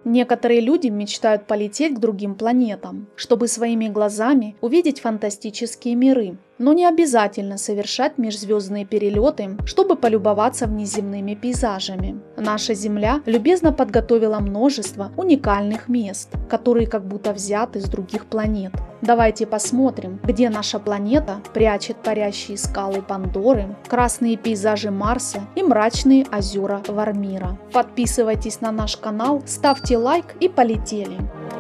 Некоторые люди мечтают полететь к другим планетам, чтобы своими глазами увидеть фантастические миры. Но не обязательно совершать межзвездные перелеты, чтобы полюбоваться внеземными пейзажами. Наша Земля любезно подготовила множество уникальных мест, которые как будто взяты с других планет. Давайте посмотрим, где наша планета прячет парящие скалы Пандоры, красные пейзажи Марса и мрачные озера Вармира. Подписывайтесь на наш канал, ставьте лайк и полетели!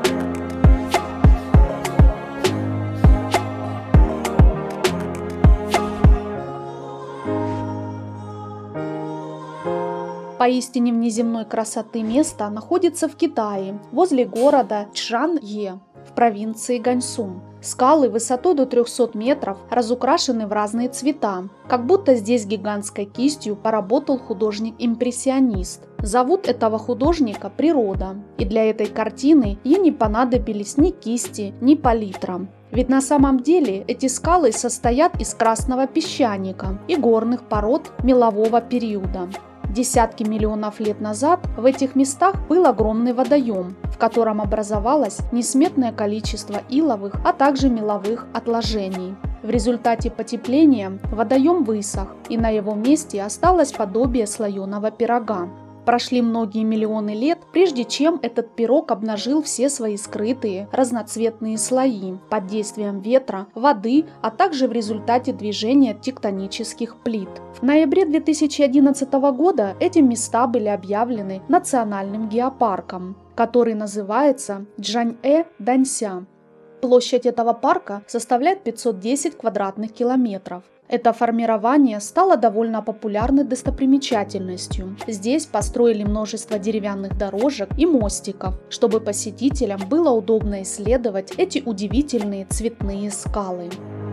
Поистине внеземной красоты место находится в Китае, возле города Чжанъе, в провинции Ганьсун. Скалы высотой до 300 метров разукрашены в разные цвета, как будто здесь гигантской кистью поработал художник-импрессионист. Зовут этого художника природа, и для этой картины ей не понадобились ни кисти, ни палитра. Ведь на самом деле эти скалы состоят из красного песчаника и горных пород мелового периода. Десятки миллионов лет назад в этих местах был огромный водоем, в котором образовалось несметное количество иловых, а также меловых отложений. В результате потепления водоем высох, и на его месте осталось подобие слоеного пирога. Прошли многие миллионы лет, прежде чем этот пирог обнажил все свои скрытые разноцветные слои под действием ветра, воды, а также в результате движения тектонических плит. В ноябре 2011 года эти места были объявлены национальным геопарком, который называется Чжанъэ-Данься. Площадь этого парка составляет 510 квадратных километров. Это формирование стало довольно популярной достопримечательностью. Здесь построили множество деревянных дорожек и мостиков, чтобы посетителям было удобно исследовать эти удивительные цветные скалы.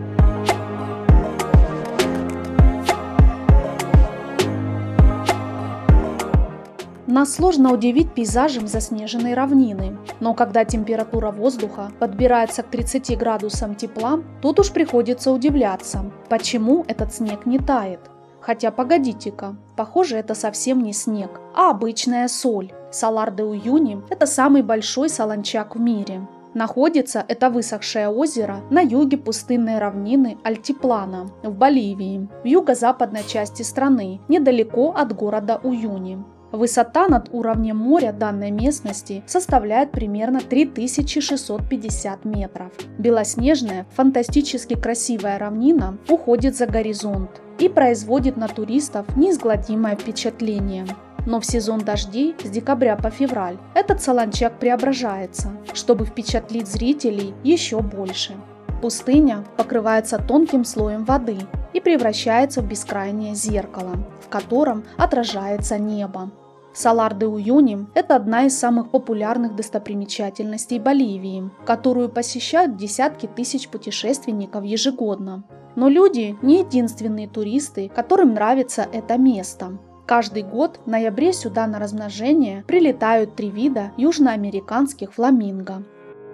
Нас сложно удивить пейзажем заснеженной равнины, но когда температура воздуха подбирается к 30 градусам тепла, тут уж приходится удивляться, почему этот снег не тает. Хотя погодите-ка, похоже, это совсем не снег, а обычная соль. Салар-де-Уюни – это самый большой солончак в мире. Находится это высохшее озеро на юге пустынной равнины Альтиплана в Боливии, в юго-западной части страны, недалеко от города Уюни. Высота над уровнем моря данной местности составляет примерно 3650 метров. Белоснежная, фантастически красивая равнина уходит за горизонт и производит на туристов неизгладимое впечатление. Но в сезон дождей с декабря по февраль этот солончак преображается, чтобы впечатлить зрителей еще больше. Пустыня покрывается тонким слоем воды и превращается в бескрайнее зеркало, в котором отражается небо. Салар-де-Уюни – это одна из самых популярных достопримечательностей Боливии, которую посещают десятки тысяч путешественников ежегодно. Но люди не единственные туристы, которым нравится это место. Каждый год в ноябре сюда на размножение прилетают 3 вида южноамериканских фламинго.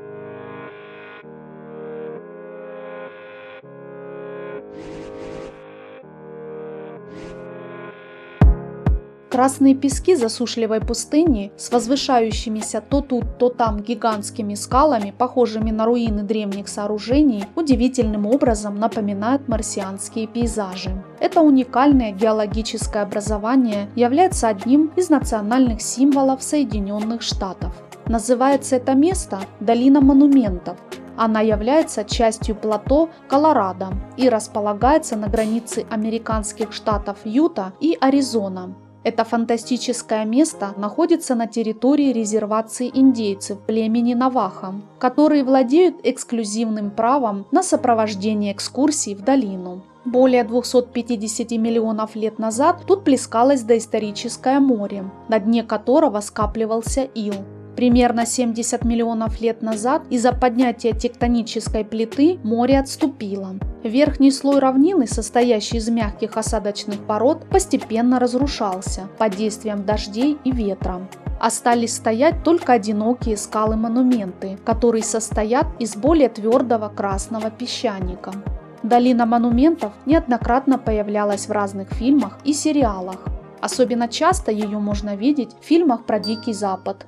Красные пески засушливой пустыни с возвышающимися то тут, то там гигантскими скалами, похожими на руины древних сооружений, удивительным образом напоминают марсианские пейзажи. Это уникальное геологическое образование является одним из национальных символов Соединенных Штатов. Называется это место «Долина монументов». Она является частью плато Колорадо и располагается на границе американских штатов Юта и Аризона. Это фантастическое место находится на территории резервации индейцев племени Навахо, которые владеют эксклюзивным правом на сопровождение экскурсий в долину. Более 250 миллионов лет назад тут плескалось доисторическое море, на дне которого скапливался ил. Примерно 70 миллионов лет назад из-за поднятия тектонической плиты море отступило. Верхний слой равнины, состоящий из мягких осадочных пород, постепенно разрушался под действием дождей и ветра. Остались стоять только одинокие скалы-монументы, которые состоят из более твердого красного песчаника. Долина монументов неоднократно появлялась в разных фильмах и сериалах. Особенно часто ее можно видеть в фильмах про Дикий Запад.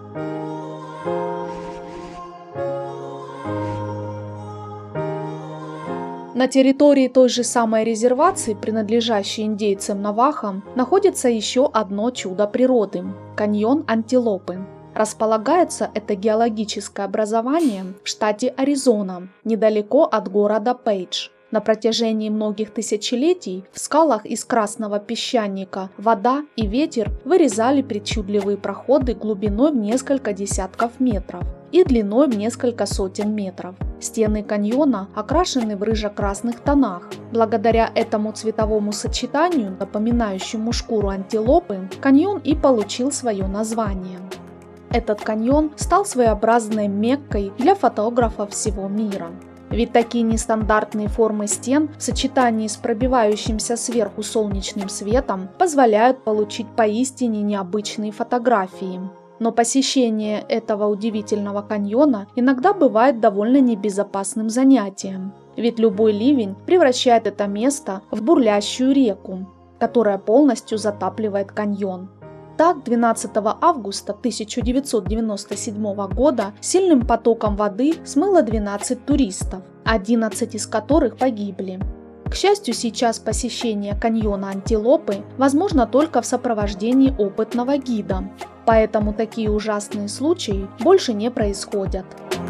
На территории той же самой резервации, принадлежащей индейцам Навахо, находится еще одно чудо природы – каньон Антилопы. Располагается это геологическое образование в штате Аризона, недалеко от города Пейдж. На протяжении многих тысячелетий в скалах из красного песчаника вода и ветер вырезали причудливые проходы глубиной в несколько десятков метров и длиной в несколько сотен метров. Стены каньона окрашены в рыжо-красных тонах. Благодаря этому цветовому сочетанию, напоминающему шкуру антилопы, каньон и получил свое название. Этот каньон стал своеобразной меккой для фотографов всего мира. Ведь такие нестандартные формы стен в сочетании с пробивающимся сверху солнечным светом позволяют получить поистине необычные фотографии. Но посещение этого удивительного каньона иногда бывает довольно небезопасным занятием. Ведь любой ливень превращает это место в бурлящую реку, которая полностью затапливает каньон. Так, 12 августа 1997 года сильным потоком воды смыло 12 туристов, 11 из которых погибли. К счастью, сейчас посещение каньона Антилопы возможно только в сопровождении опытного гида, поэтому такие ужасные случаи больше не происходят.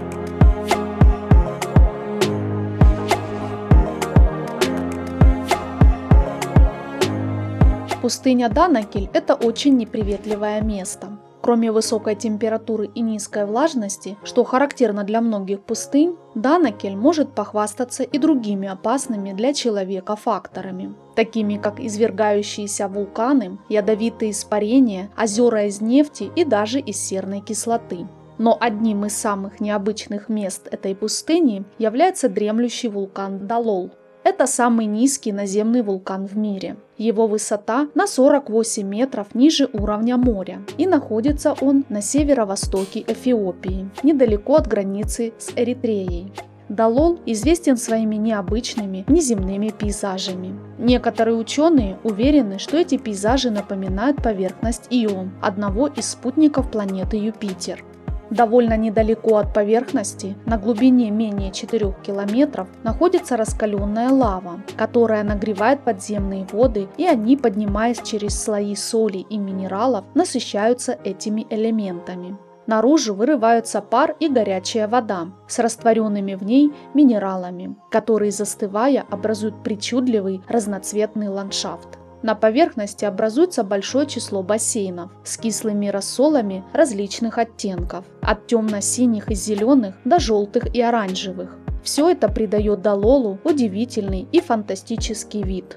Пустыня Данакиль – это очень неприветливое место. Кроме высокой температуры и низкой влажности, что характерно для многих пустынь, Данакиль может похвастаться и другими опасными для человека факторами, такими как извергающиеся вулканы, ядовитые испарения, озера из нефти и даже из серной кислоты. Но одним из самых необычных мест этой пустыни является дремлющий вулкан Далол. Это самый низкий наземный вулкан в мире. Его высота на 48 метров ниже уровня моря, и находится он на северо-востоке Эфиопии, недалеко от границы с Эритреей. Далол известен своими необычными внеземными пейзажами. Некоторые ученые уверены, что эти пейзажи напоминают поверхность Ио, одного из спутников планеты Юпитер. Довольно недалеко от поверхности, на глубине менее 4 километров, находится раскаленная лава, которая нагревает подземные воды, и они, поднимаясь через слои соли и минералов, насыщаются этими элементами. Наружу вырываются пар и горячая вода с растворенными в ней минералами, которые, застывая, образуют причудливый разноцветный ландшафт. На поверхности образуется большое число бассейнов с кислыми рассолами различных оттенков, от темно-синих и зеленых до желтых и оранжевых. Все это придает Далолу удивительный и фантастический вид.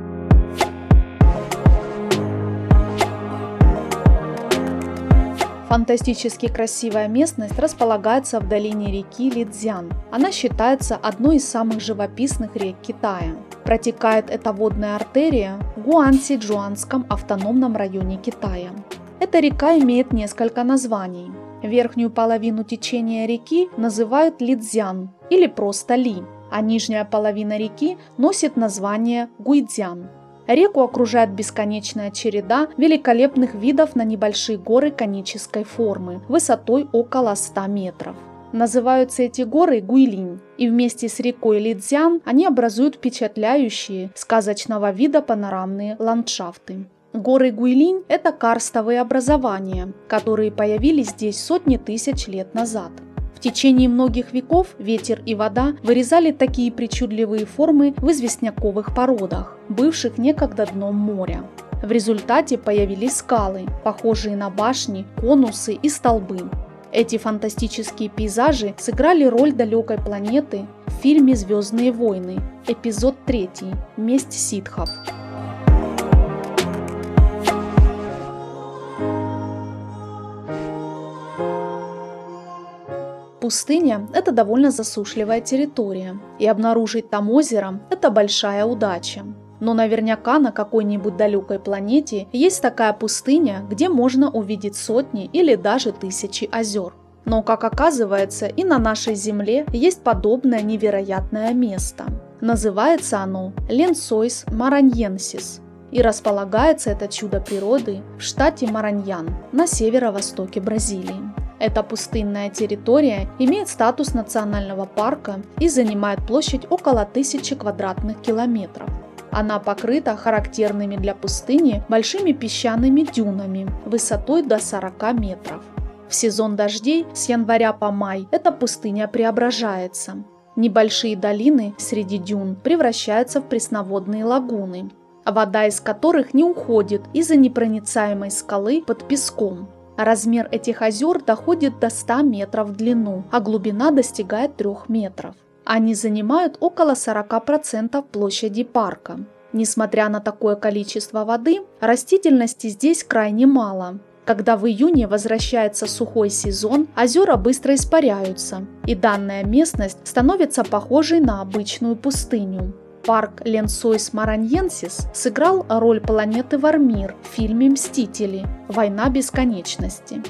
Фантастически красивая местность располагается в долине реки Лидзян. Она считается одной из самых живописных рек Китая. Протекает эта водная артерия в Гуанси-Джуанском автономном районе Китая. Эта река имеет несколько названий. Верхнюю половину течения реки называют Лидзян или просто Ли, а нижняя половина реки носит название Гуйцзян. Реку окружает бесконечная череда великолепных видов на небольшие горы конической формы, высотой около 100 метров. Называются эти горы Гуйлинь, и вместе с рекой Лидзян они образуют впечатляющие, сказочного вида панорамные ландшафты. Горы Гуйлинь – это карстовые образования, которые появились здесь сотни тысяч лет назад. В течение многих веков ветер и вода вырезали такие причудливые формы в известняковых породах, бывших некогда дном моря. В результате появились скалы, похожие на башни, конусы и столбы. Эти фантастические пейзажи сыграли роль далекой планеты в фильме «Звездные войны», эпизод 3 «Месть ситхов». Пустыня – это довольно засушливая территория, и обнаружить там озеро – это большая удача. Но наверняка на какой-нибудь далекой планете есть такая пустыня, где можно увидеть сотни или даже тысячи озер. Но, как оказывается, и на нашей Земле есть подобное невероятное место. Называется оно Ленсойс Мараньенсис. И располагается это чудо природы в штате Мараньян на северо-востоке Бразилии. Эта пустынная территория имеет статус национального парка и занимает площадь около 1000 квадратных километров. Она покрыта характерными для пустыни большими песчаными дюнами высотой до 40 метров. В сезон дождей с января по май эта пустыня преображается. Небольшие долины среди дюн превращаются в пресноводные лагуны, вода из которых не уходит из-за непроницаемой скалы под песком. Размер этих озер доходит до 100 метров в длину, а глубина достигает 3 метров. Они занимают около 40% площади парка. Несмотря на такое количество воды, растительности здесь крайне мало. Когда в июне возвращается сухой сезон, озера быстро испаряются, и данная местность становится похожей на обычную пустыню. Парк Ленсойс Мараньенсис сыграл роль планеты Вармир в фильме «Мстители. Война бесконечности».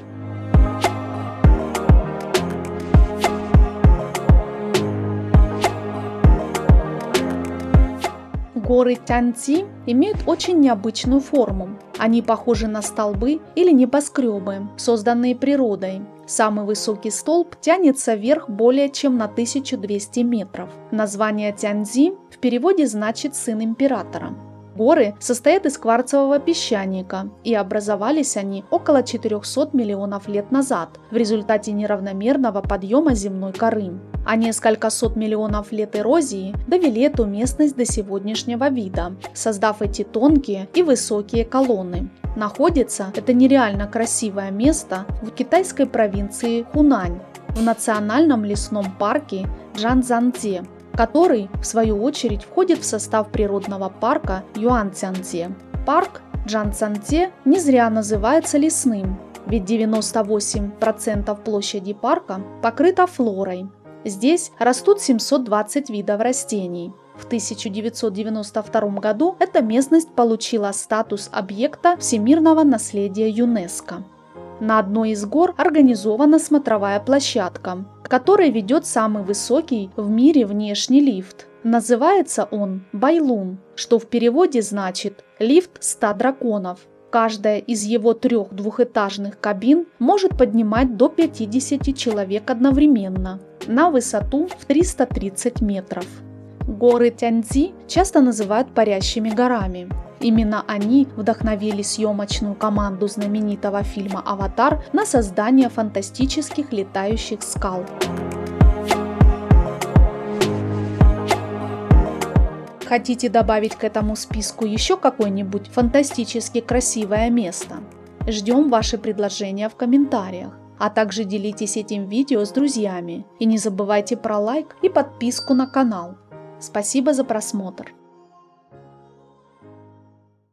Горы Тяньцзи имеют очень необычную форму. Они похожи на столбы или небоскребы, созданные природой. Самый высокий столб тянется вверх более чем на 1200 метров. Название Тяньцзи в переводе значит «сын императора». Горы состоят из кварцевого песчаника, и образовались они около 400 миллионов лет назад в результате неравномерного подъема земной коры. А несколько сот миллионов лет эрозии довели эту местность до сегодняшнего вида, создав эти тонкие и высокие колонны. Находится это нереально красивое место в китайской провинции Хунань, в национальном лесном парке Чжанцзянцзе, который, в свою очередь, входит в состав природного парка Юаньцзянцзе. Парк Чжанцзянцзе не зря называется лесным, ведь 98% площади парка покрыта флорой. Здесь растут 720 видов растений. В 1992 году эта местность получила статус объекта всемирного наследия ЮНЕСКО. На одной из гор организована смотровая площадка, к которой ведет самый высокий в мире внешний лифт. Называется он Байлун, что в переводе значит «лифт 100 драконов». Каждая из его 3 двухэтажных кабин может поднимать до 50 человек одновременно на высоту в 330 метров. Горы Тяньцзи часто называют парящими горами. Именно они вдохновили съемочную команду знаменитого фильма «Аватар» на создание фантастических летающих скал. Хотите добавить к этому списку еще какое-нибудь фантастически красивое место? Ждем ваши предложения в комментариях, а также делитесь этим видео с друзьями. И не забывайте про лайк и подписку на канал. Спасибо за просмотр!